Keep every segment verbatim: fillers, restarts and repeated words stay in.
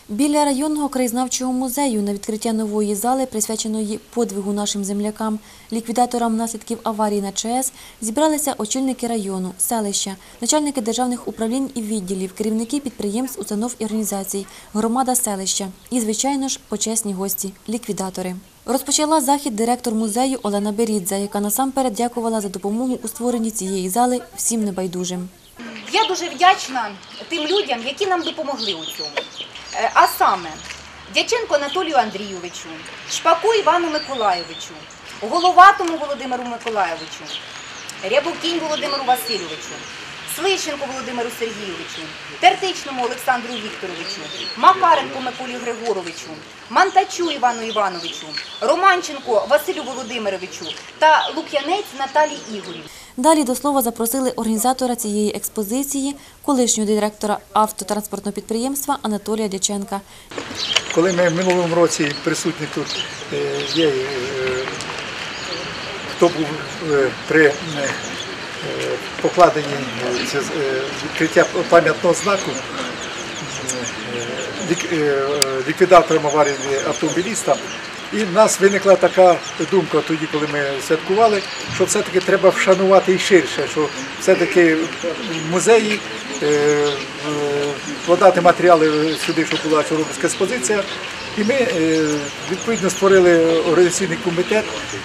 Біля районного краєзнавчого музею на відкриття нової зали, присвяченої подвигу нашим землякам, ліквідаторам наслідків аварії на ЧАЕС, зібралися очільники району, селища, начальники державних управлінь і відділів, керівники підприємств, установ і організацій, громада селища і, звичайно ж, почесні гості – ліквідатори. Розпочала захід директор музею Олена Берідзе, яка насамперед дякувала за допомогу у створенні цієї зали всім небайдужим. Я дуже вдячна тим людям, які нам допомогли у цьому. А саме, Дяченко Анатолію Андрійовичу, Шпаку Івану Миколайовичу, Головатому Володимиру Миколайовичу, Рябокінь Володимиру Васильовичу, Слищенко Володимиру Сергійовичу, Тертичному Олександру Вікторовичу, Макаренку Миколі Григоровичу, Мантачу Івану Івановичу, Романченко Василю Володимировичу та Лук'янець Наталії Ігорівні. Далі до слова запросили організатора цієї експозиції, колишнього директора автотранспортного підприємства Анатолія Дяченка. Коли ми в минулому році присутні тут є, хто був при покладенні відкриття пам'ятного знаку ліквідаторам аварії автомобіліста, і в нас виникла така думка тоді, коли ми святкували, що все-таки треба вшанувати і ширше, що все-таки в музеї подати матеріали сюди, щоб була Чорнобильська експозиція. І ми, відповідно, створили організаційний комітет.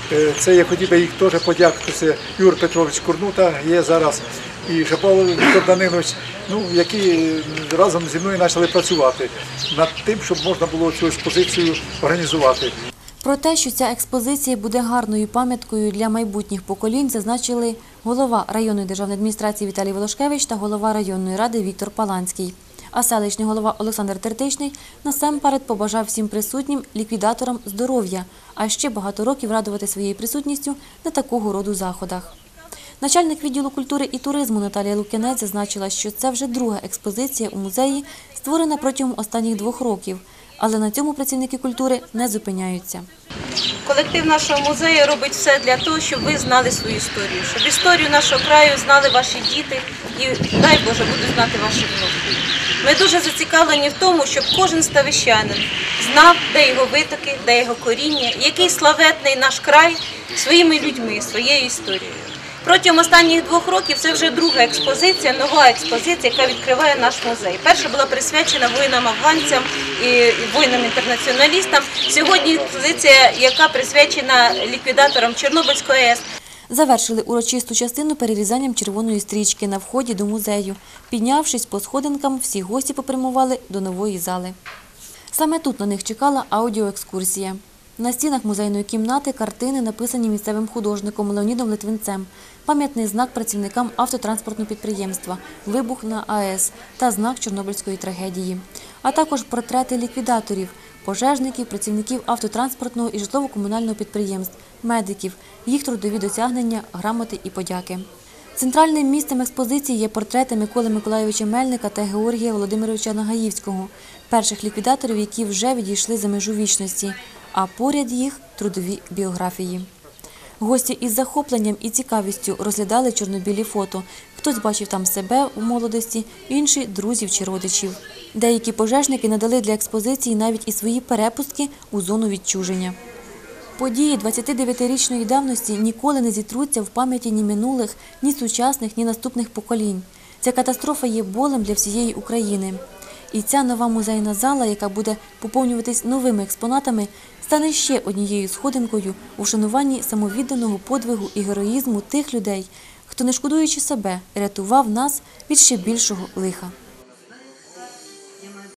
Це я хотів би їх теж подякувати. Юрій Петрович Курнута є зараз, і Шапов Віктор Данилович, ну, які разом зі мною почали працювати над тим, щоб можна було цю експозицію організувати. Про те, що ця експозиція буде гарною пам'яткою для майбутніх поколінь, зазначили голова районної державної адміністрації Віталій Волошкевич та голова районної ради Віктор Паланський. А селищний голова Олександр Тертичний насамперед побажав всім присутнім ліквідаторам здоров'я, а ще багато років радувати своєю присутністю на такого роду заходах. Начальник відділу культури і туризму Наталія Лук'янець зазначила, що це вже друга експозиція у музеї, створена протягом останніх двох років. Але на цьому працівники культури не зупиняються. Колектив нашого музею робить все для того, щоб ви знали свою історію, щоб історію нашого краю знали ваші діти і, дай Боже, будуть знати ваші внуки. Ми дуже зацікавлені в тому, щоб кожен ставищанин знав, де його витоки, де його коріння, який славетний наш край своїми людьми, своєю історією. Протягом останніх двох років це вже друга експозиція, нова експозиція, яка відкриває наш музей. Перша була присвячена воїнам-афганцям і воїнам-інтернаціоналістам. Сьогодні експозиція, яка присвячена ліквідаторам Чорнобильської АЕС. Завершили урочисту частину перерізанням червоної стрічки на вході до музею. Піднявшись по сходинкам, всі гості попрямували до нової зали. Саме тут на них чекала аудіоекскурсія. На стінах музейної кімнати картини, написані місцевим художником Леонідом Литвинцем, пам'ятний знак працівникам автотранспортного підприємства, вибух на АЕС та знак Чорнобильської трагедії, а також портрети ліквідаторів, пожежників, працівників автотранспортного і житлово-комунального підприємств, медиків, їх трудові досягнення, грамоти і подяки. Центральним місцем експозиції є портрети Миколи Миколайовича Мельника та Георгія Володимировича Нагаївського, перших ліквідаторів, які вже відійшли за межу вічності, а поряд їх – трудові біографії. Гості із захопленням і цікавістю розглядали чорно-білі фото. Хтось бачив там себе у молодості, інші – друзів чи родичів. Деякі пожежники надали для експозиції навіть і свої перепустки у зону відчуження. Події двадцятидев'ятирічної давності ніколи не зітруться в пам'яті ні минулих, ні сучасних, ні наступних поколінь. Ця катастрофа є болем для всієї України. І ця нова музейна зала, яка буде поповнюватись новими експонатами, стане ще однією сходинкою у вшануванні самовідданого подвигу і героїзму тих людей, хто, не шкодуючи себе, рятував нас від ще більшого лиха.